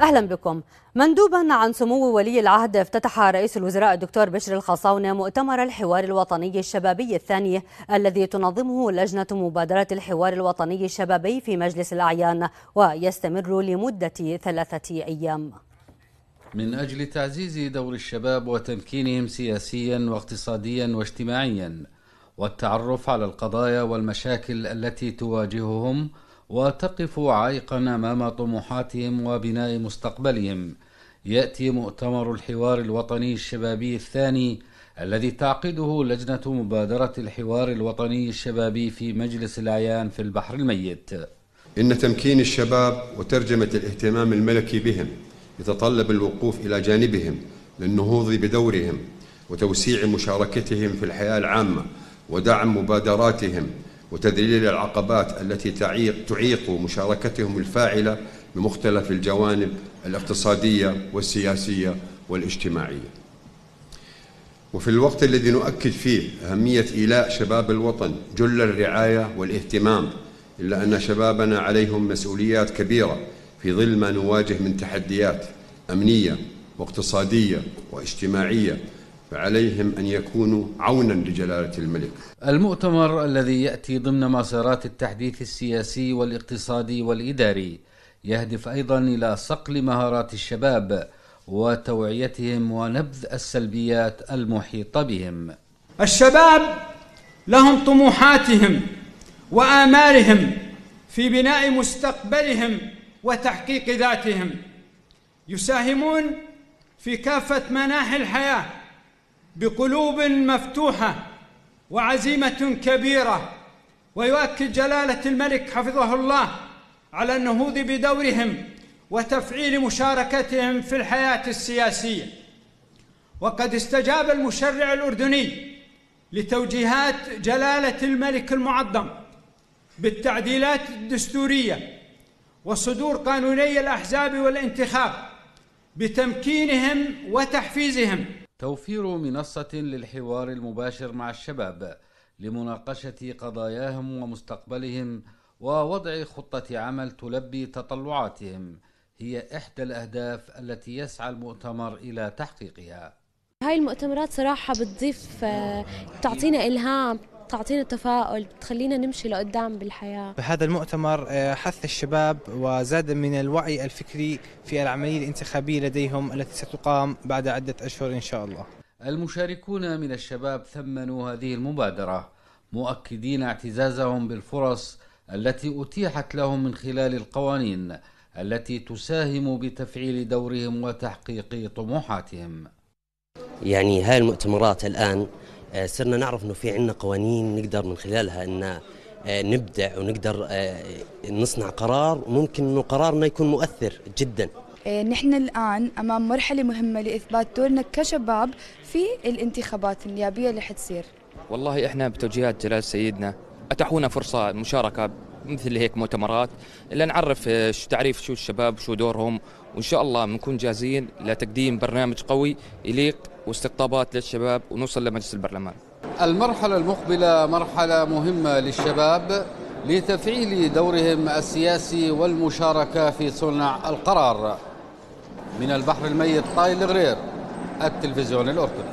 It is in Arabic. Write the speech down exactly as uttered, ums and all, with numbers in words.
أهلا بكم. مندوبا عن سمو ولي العهد، افتتح رئيس الوزراء الدكتور بشر الخصاونة مؤتمر الحوار الوطني الشبابي الثاني الذي تنظمه لجنة مبادرة الحوار الوطني الشبابي في مجلس الأعيان، ويستمر لمدة ثلاثة أيام من أجل تعزيز دور الشباب وتمكينهم سياسيا واقتصاديا واجتماعيا، والتعرف على القضايا والمشاكل التي تواجههم وتقف عائقا أمام طموحاتهم وبناء مستقبلهم. يأتي مؤتمر الحوار الوطني الشبابي الثاني الذي تعقده لجنة مبادرة الحوار الوطني الشبابي في مجلس الأعيان في البحر الميت. إن تمكين الشباب وترجمة الاهتمام الملكي بهم يتطلب الوقوف إلى جانبهم للنهوض بدورهم وتوسيع مشاركتهم في الحياة العامة ودعم مبادراتهم وتذليل العقبات التي تعيق, تعيق مشاركتهم الفاعلة بمختلف الجوانب الاقتصادية والسياسية والاجتماعية. وفي الوقت الذي نؤكد فيه أهمية إيلاء شباب الوطن جل الرعاية والاهتمام، إلا أن شبابنا عليهم مسؤوليات كبيرة في ظل ما نواجه من تحديات أمنية واقتصادية واجتماعية، فعليهم أن يكونوا عونا لجلالة الملك. المؤتمر الذي يأتي ضمن مسارات التحديث السياسي والاقتصادي والإداري يهدف أيضا إلى صقل مهارات الشباب وتوعيتهم ونبذ السلبيات المحيطة بهم. الشباب لهم طموحاتهم وآمالهم في بناء مستقبلهم وتحقيق ذاتهم، يساهمون في كافة مناحي الحياة بقلوب مفتوحة وعزيمة كبيرة، ويؤكد جلالة الملك حفظه الله على النهوض بدورهم وتفعيل مشاركتهم في الحياة السياسية. وقد استجاب المشرع الأردني لتوجيهات جلالة الملك المعظم بالتعديلات الدستورية وصدور قانوني الأحزاب والانتخاب بتمكينهم وتحفيزهم. توفير منصة للحوار المباشر مع الشباب لمناقشة قضاياهم ومستقبلهم ووضع خطة عمل تلبي تطلعاتهم هي إحدى الأهداف التي يسعى المؤتمر إلى تحقيقها. هاي المؤتمرات صراحة بتضيف، تعطينا إلهام، تعطينا تفاؤل، بتخلينا نمشي لقدام بالحياة. بهذا المؤتمر حث الشباب وزاد من الوعي الفكري في العملية الانتخابية لديهم التي ستقام بعد عدة أشهر إن شاء الله. المشاركون من الشباب ثمنوا هذه المبادرة مؤكدين اعتزازهم بالفرص التي أتيحت لهم من خلال القوانين التي تساهم بتفعيل دورهم وتحقيق طموحاتهم. يعني هاي المؤتمرات الآن صرنا نعرف أنه في عنا قوانين نقدر من خلالها أن نبدع ونقدر نصنع قرار، وممكن أنه قرارنا يكون مؤثر جدا. نحن الآن أمام مرحلة مهمة لإثبات دورنا كشباب في الانتخابات النيابية اللي حتصير. والله إحنا بتوجيهات جلالة سيدنا أتاحونا فرصة مشاركة مثل هيك مؤتمرات إلا نعرف تعريف شو الشباب شو دورهم، وإن شاء الله بنكون جاهزين لتقديم برنامج قوي يليق واستقطابات للشباب ونوصل لمجلس البرلمان. المرحلة المقبلة مرحلة مهمة للشباب لتفعيل دورهم السياسي والمشاركة في صنع القرار. من البحر الميت طايل الغرير، التلفزيون الأردني.